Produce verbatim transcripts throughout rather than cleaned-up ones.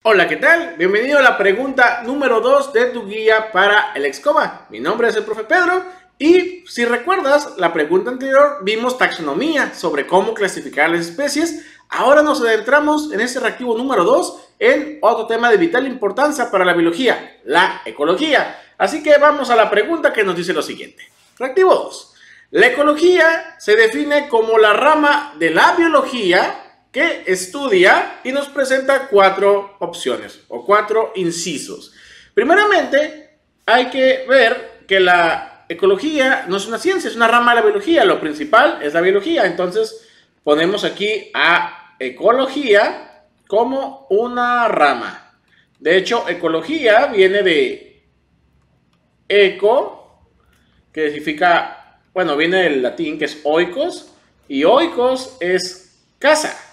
Hola, ¿qué tal? Bienvenido a la pregunta número dos de tu guía para el Excova. Mi nombre es el profe Pedro y si recuerdas, la pregunta anterior vimos taxonomía sobre cómo clasificar las especies. Ahora nos adentramos en este reactivo número dos en otro tema de vital importancia para la biología, la ecología. Así que vamos a la pregunta que nos dice lo siguiente. Reactivo dos. La ecología se define como la rama de la biología que estudia y nos presenta cuatro opciones o cuatro incisos. Primeramente, hay que ver que la ecología no es una ciencia, es una rama de la biología. Lo principal es la biología. Entonces, ponemos aquí a ecología como una rama. De hecho, ecología viene de eco, que significa, bueno, viene del latín que es oikos, y oikos es casa.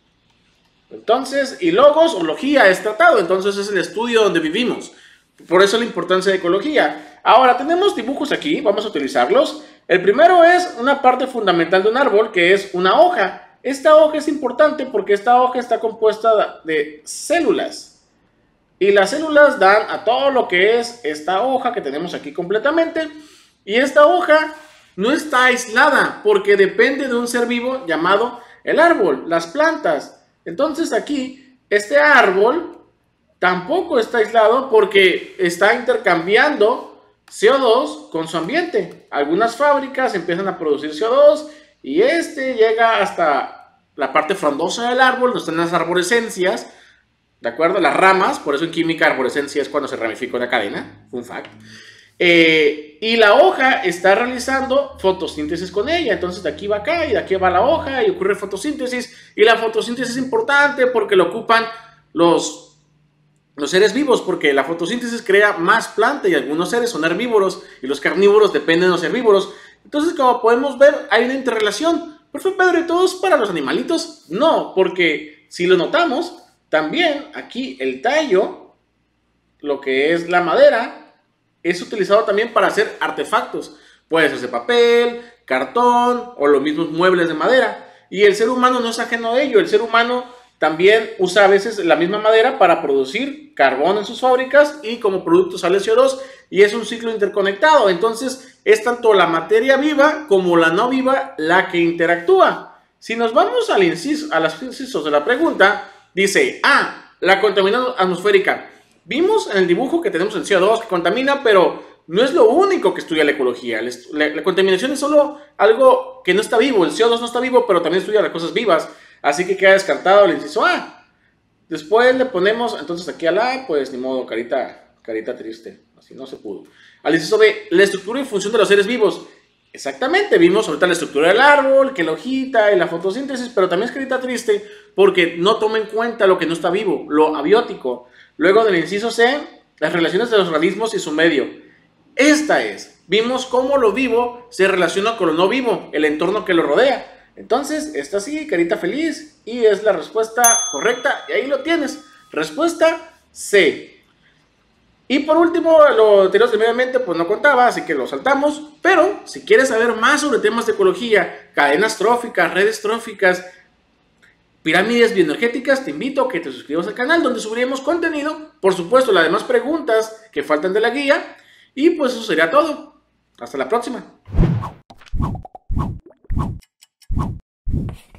Entonces, y logos o logía es tratado, entonces es el estudio donde vivimos. Por eso la importancia de ecología. Ahora, tenemos dibujos aquí, vamos a utilizarlos. El primero es una parte fundamental de un árbol, que es una hoja. Esta hoja es importante porque esta hoja está compuesta de células. Y las células dan a todo lo que es esta hoja que tenemos aquí completamente. Y esta hoja no está aislada porque depende de un ser vivo llamado el árbol, las plantas. Entonces aquí, este árbol tampoco está aislado porque está intercambiando C O dos con su ambiente. Algunas fábricas empiezan a producir C O dos y este llega hasta la parte frondosa del árbol, donde están las arborescencias, ¿de acuerdo? Las ramas, por eso en química arborescencia es cuando se ramifica una cadena, fun fact. Eh, y la hoja está realizando fotosíntesis con ella, entonces de aquí va acá y de aquí va la hoja y ocurre fotosíntesis, y la fotosíntesis es importante porque lo ocupan los, los seres vivos, porque la fotosíntesis crea más planta y algunos seres son herbívoros y los carnívoros dependen de los herbívoros. Entonces, como podemos ver, hay una interrelación. ¿Profe Pedro, y todos para los animalitos? No, porque si lo notamos, también aquí el tallo, lo que es la madera, es utilizado también para hacer artefactos. Puede ser de papel, cartón o los mismos muebles de madera. Y el ser humano no es ajeno a ello. El ser humano también usa a veces la misma madera para producir carbón en sus fábricas y como producto sale C O dos y es un ciclo interconectado. Entonces es tanto la materia viva como la no viva la que interactúa. Si nos vamos al inciso, a los incisos de la pregunta, dice, ah, la contaminación atmosférica. Vimos en el dibujo que tenemos el C O dos que contamina, pero no es lo único que estudia la ecología. La, la contaminación es solo algo que no está vivo. El C O dos no está vivo, pero también estudia las cosas vivas. Así que queda descartado el inciso A. Después le ponemos, entonces aquí al A, pues ni modo, carita, carita triste. Así no se pudo. Al inciso B, la estructura y función de los seres vivos. Exactamente, vimos ahorita la estructura del árbol, que la hojita y la fotosíntesis, pero también es carita triste porque no toma en cuenta lo que no está vivo, lo abiótico. Luego del inciso C, las relaciones de los organismos y su medio. Esta es, vimos cómo lo vivo se relaciona con lo no vivo, el entorno que lo rodea. Entonces, esta sí, carita feliz, y es la respuesta correcta, y ahí lo tienes. Respuesta C. Y por último, lo anterior del medio ambiente, pues no contaba, así que lo saltamos. Pero, si quieres saber más sobre temas de ecología, cadenas tróficas, redes tróficas, pirámides bioenergéticas, te invito a que te suscribas al canal donde subiremos contenido, por supuesto las demás preguntas que faltan de la guía, y pues eso sería todo. Hasta la próxima.